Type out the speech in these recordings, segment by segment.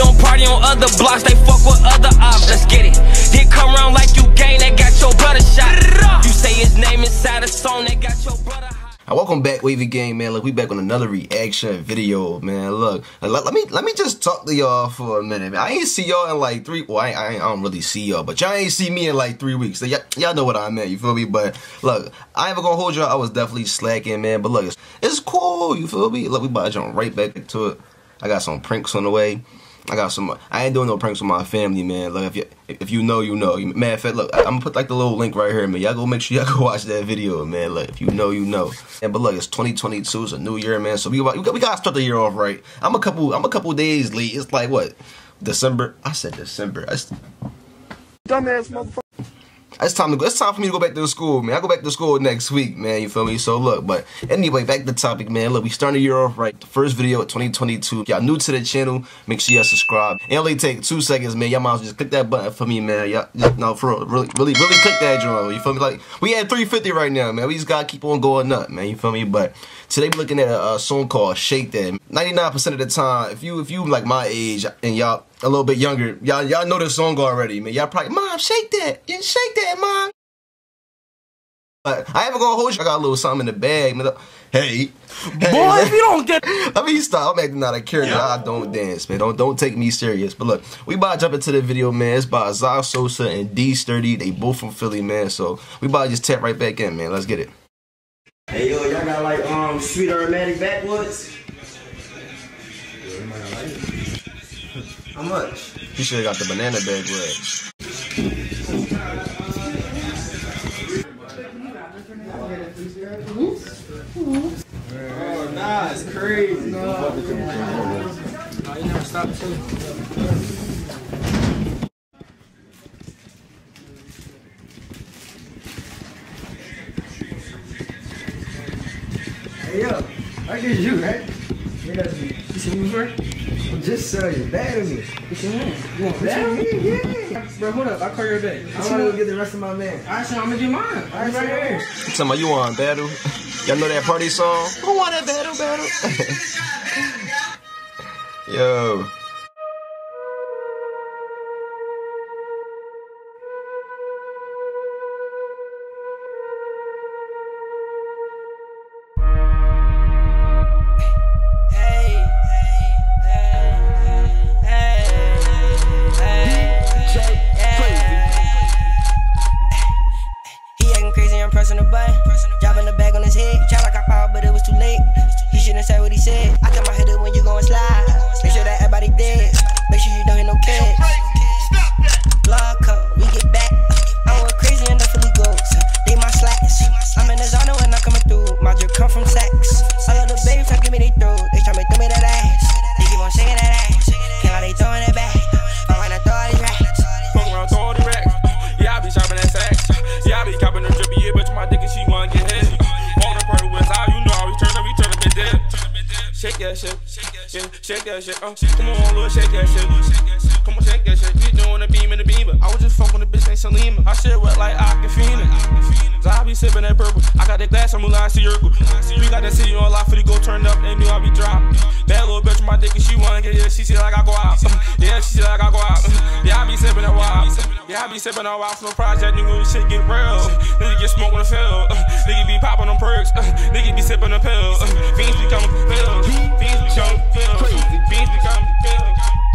don't party on other blocks, they fuck with other ops. Let's get it. They come around like you gang, they got your brother shot. You say his name inside a song, they got your brother hot. Welcome back, Wavy Gang, man. Look, we back on another reaction video, man. Look, let me just talk to y'all for a minute, man. I ain't see y'all in like 3. Well, I don't really see y'all, but y'all ain't see me in like 3 weeks. So y'all know what I meant. You feel me? But look, I ain't even gonna hold y'all. I was definitely slacking, man. But look, it's cool. You feel me? Look, we about to jump right back into it. I got some pranks on the way. I ain't doing no pranks with my family, man. Look, if you know, you know. Matter of fact, look, I'm gonna put like the little link right here, man. Y'all go make sure y'all go watch that video, man. Look, if you know, you know. And but look, it's 2022, it's a new year, man. So we gotta start the year off right. I'm a couple days late. It's like what? December. I said December. Dumbass motherfucker. It's time for me to go back to school, man. I go back to school next week, man. You feel me? So look, but anyway, back to the topic, man. Look, we starting the year off right. The first video of 2022. If y'all new to the channel, make sure y'all subscribe. It only take 2 seconds, man. Y'all might as well just click that button for me, man. Y'all, no, for real, really click that joint. You feel me? Like we at 350 right now, man. We just gotta keep on going up, man. You feel me? But today we're looking at a song called "Shake That." 99% of the time, if you like my age and y'all a little bit younger, y'all know this song already, man. Y'all probably, Mom, shake that. Yeah, shake that, Mom. But I ain't gonna hold you. I got a little something in the bag, man. Hey, boy, if you don't get, let me stop. I'm acting out of character. I don't dance, man. Don't take me serious. But look, we about to jump into the video, man. It's by Zah Sossa and Dsturdy. They both from Philly, man. So we about to just tap right back in, man. Let's get it. Hey yo, y'all got like sweet aromatic backwoods? How much? You should have got the banana backwoods. Oh, nah, it's crazy. no, you never stop too. Hey yo, I get you, right? You see me before? Just so you bad at me. You see me? You want Bad at me? Yeah. Bro, hold up. I'll call your back. I want to go get the rest of my man. Alright, so I'm gonna do mine. Alright, right here. Tell me, you want battle? Y'all know that party song? Who want that battle? Yo. Pressing the button, dropping the bag on his head. Try like I power, but it was too late. He shouldn't say what he said. I tell my head up when you gon' slide. Make sure that everybody dead. Make sure you don't hit no kids. Blood coat, we get back. I went crazy and the Philly goes. They my slacks. I'm in the zone when I'm coming through. My drip come from Saks. All of the babes try to give me they throw. They try to throw me that ass. They keep on shaking that ass. Can't how they throwing it back. I wanna throw all these racks. Fuck around, throw all the racks. Yeah, I be shopping at Saks. Yeah, I be copping the drippy. Yeah, bitch, my dick and she wanna get hit. Walk the party with how you know I return up, bit dead. Shake that shit, yeah, shake that shit. Come on, little, shake that shit. Come on, shake that shit. You doing the beam in the beamer. I was just fucking the bitch named Salima. I shit wet like Aquafina. I be sipping that purple. I got that glass, I'm Mulan Circle. We got that city on lock for the go turn up. They knew I be dropped. That little bitch, my dick and she wanna get it. She said like I go out. Yeah, she said like I go out. Yeah, I be sipping that wild. Yeah, I be sipping that wild from the project. Nigga, this shit get real. Nigga get smoke on the field. Nigga be popping on perks. Nigga be sipping the pill. Fiends become pills. Fiends become pills. Fiends become pills.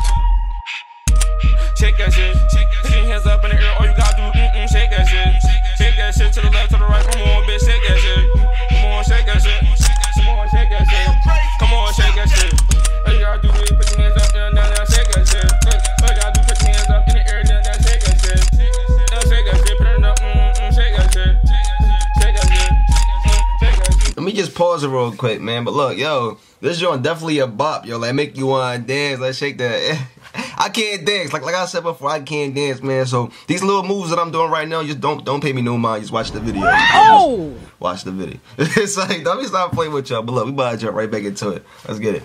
Shake that shit. Put your hands up in the air. All you gotta do, shake that shit. Shake that shit to the left, to the right. Come on, bitch, shake that shit. Come on, shake that shit. Come on, shake that shit. Come on, shake that shit. All you gotta do is put your hands up there, now shake that shit. All you gotta do, put your hands up in the air, now shake that shit. Now shake that shit, put it up, shake that shit. Shake that shit. Shake that shit. Let me just pause it real quick, man. But look, yo, this joint definitely a bop, yo. Like make you wanna dance, like shake that. I can't dance, like I said before, I can't dance, man. So these little moves that I'm doing right now, just don't pay me no mind. Just watch the video. Oh, watch the video. It's like, let me stop playing with y'all. But look, we about to jump right back into it. Let's get it.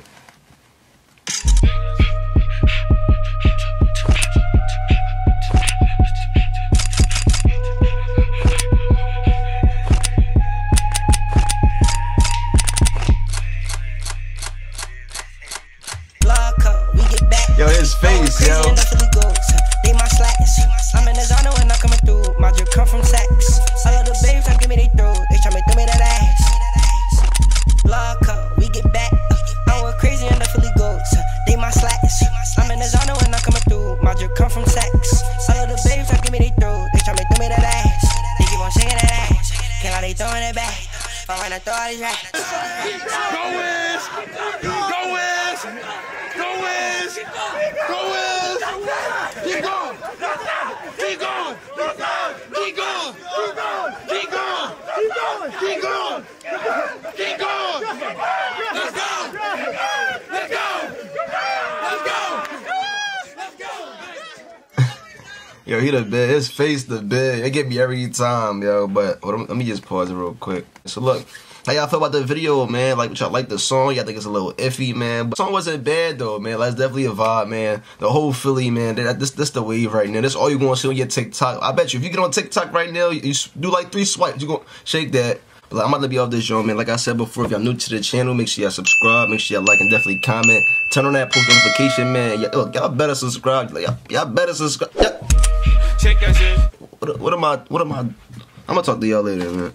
Yo, this his face, yo. They my slacks. I'm in the zone when I'm coming through. My drip come from Saks. All of the babes try to give me they throw. They try to throw me that ass. Lock up, we get back. I'm with crazy and the Philly goats. They my slacks. I'm in the zone when I'm coming through. My drip come from Saks. All of the babes try to give me they throw. They try to throw me that ass. They keep on shaking that ass. Can't lie, they throwing it back. If I wanna throw all these racks. Go Wiz! Go Wiz! Go Wiz! Go Wiz! Keep going! Keep going! Keep going! Keep going! Keep going! Keep going! Let's go! Let's go! Let's go! Let's go! Yo, he the bed. His face the bed. It get me every time, yo. But let me just pause it real quick. So look, how y'all feel about the video, man? Like, y'all like the song? Y'all think it's a little iffy, man? But the song wasn't bad though, man. Like, it's definitely a vibe, man. The whole Philly, man. This the wave right now. This all you gonna see on your TikTok. I bet you, if you get on TikTok right now, you do like 3 swipes, you gonna shake that. But like, I'm about to be off this show, man. Like I said before, if y'all new to the channel, make sure y'all subscribe. Make sure y'all like and definitely comment. Turn on that post notification, man. Y'all better subscribe. Y'all better subscribe. Check that shit. What am I? I'm gonna talk to y'all later, man.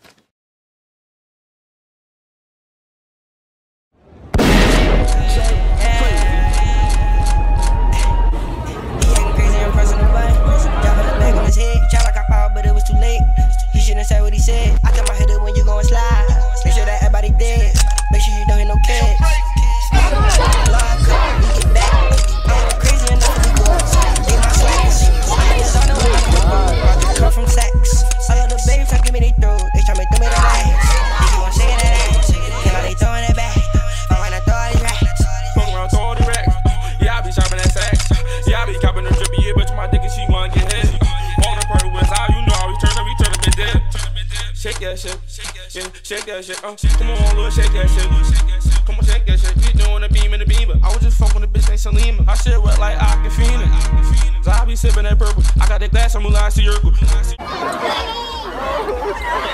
Shake that shit, yeah, shake that shit. Come on, little, shake that shit. Come on, shake that shit. You doing a beam in the beamer. I was just fucking with a bitch named Salima. I shit wet like Aquafina. Zah be sipping that purple. I got that glass, I'm Mulan Circle.